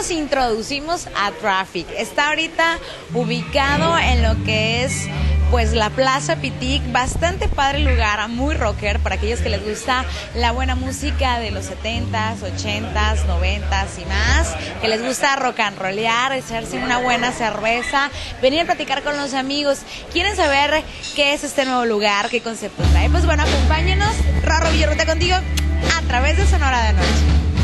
los introducimos a Traffic. Está ahorita ubicado en lo que es pues la Plaza Pitic, bastante padre lugar, muy rocker para aquellos que les gusta la buena música de los 70s, 80s, 90s y más, que les gusta rock and rollear, echarse una buena cerveza, venir a platicar con los amigos. ¿Quieren saber qué es este nuevo lugar, qué concepto trae? Pues bueno, acompáñenos, Rorro Villarruta contigo a través de Sonora de Noche.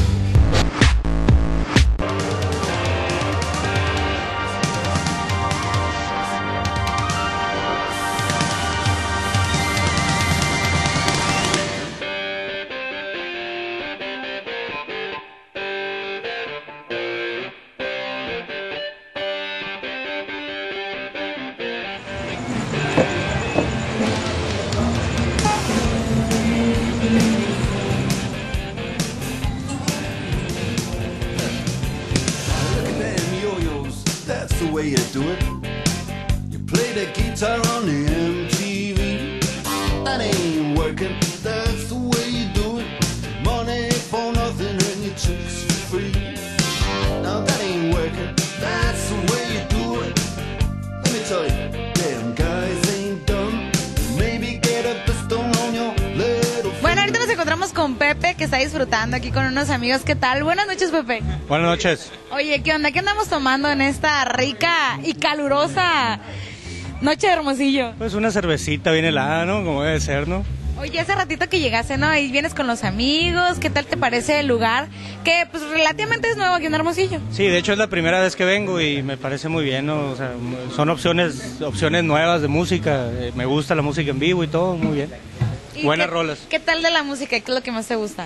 The way you do it, you play the guitar on the MTV. That ain't working, that's the way you do it. Money for nothing and your chicks for free. Now that ain't working, that's the way you do it. Let me tell you, damn guys ain't dumb. Maybe get a pistol on your little. Bueno, ahorita nos encontramos con Pepe, que está disfrutando aquí con unos amigos. ¿Qué tal? Buenas noches, Pepe. Buenas noches. Oye, ¿qué onda? ¿Qué andamos tomando en esta rica y calurosa noche de Hermosillo? Pues una cervecita bien helada, ¿no? Como debe ser, ¿no? Oye, hace ratito que llegaste, ¿no? Y vienes con los amigos. ¿Qué tal te parece el lugar? Que pues relativamente es nuevo aquí en Hermosillo. Sí, de hecho es la primera vez que vengo y me parece muy bien, ¿no? O sea, son opciones nuevas de música. Me gusta la música en vivo y todo, muy bien. Buenas rolas. ¿Qué tal de la música? ¿Qué es lo que más te gusta?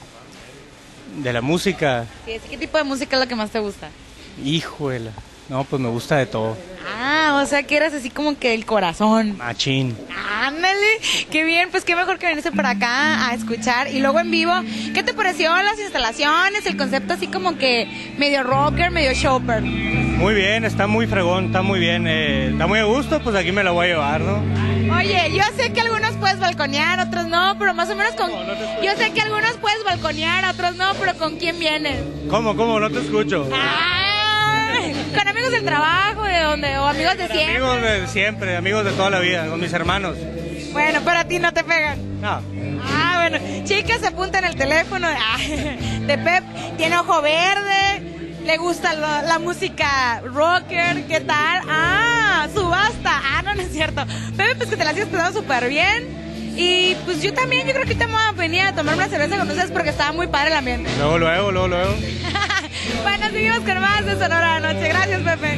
De la música. Sí, ¿qué tipo de música es lo que más te gusta? Híjole. No, pues me gusta de todo. Ah, o sea que eres así como que el corazón. Machín. Ándale, qué bien, pues qué mejor que venirse para acá a escuchar y luego en vivo. ¿Qué te pareció las instalaciones, el concepto así como que medio rocker, medio shopper? Muy bien, está muy fregón, está muy bien, está muy a gusto, pues aquí me la voy a llevar, ¿no? Oye, yo sé que algunos puedes balconear, otros no, pero más o menos con... Yo sé que algunos puedes balconear, otros no, pero ¿con quién vienes? ¿Cómo? No te escucho. ¿Con amigos del trabajo, de donde, o amigos de siempre? Amigos de siempre, amigos de toda la vida, con mis hermanos. Bueno, pero a ti no te pegan. No. Ah, bueno, chicas, apuntan el teléfono de Pep, tiene ojo verde, le gusta la música rocker, ¿qué tal? Ah, subasta, no es cierto. Pepe, pues que te la hayas quedado súper bien. Y pues yo también, yo creo que te voy a venir a tomar una cerveza con ustedes porque estaba muy padre el ambiente. Luego. Bueno, seguimos con más de Sonora de Noche. Gracias, Pepe.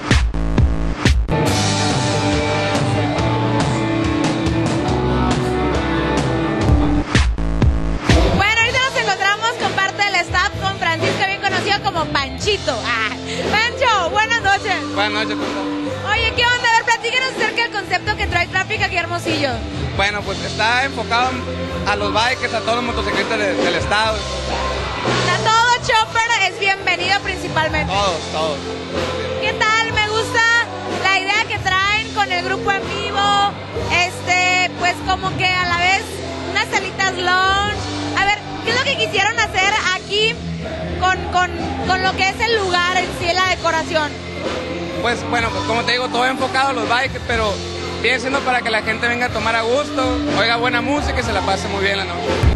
Bueno, ahorita nos encontramos con parte del staff, con Francisco, bien conocido como Panchito. Pancho, buenas noches. Buenas noches, papá. Oye, ¿qué onda? A ver, platícanos acerca del concepto que trae Traffic aquí a Hermosillo. Bueno, pues está enfocado a los bikers, a todos los motociclistas del estado. A todo chopper es bienvenido principalmente. Todos. ¿Qué tal? Me gusta la idea que traen con el grupo en vivo. Pues como que a la vez unas salitas lounge. A ver, ¿qué es lo que quisieron hacer aquí con lo que es el lugar en sí, la decoración? Pues bueno, pues como te digo, todo enfocado a los bikers, pero viene siendo para que la gente venga a tomar a gusto, oiga buena música y se la pase muy bien la noche.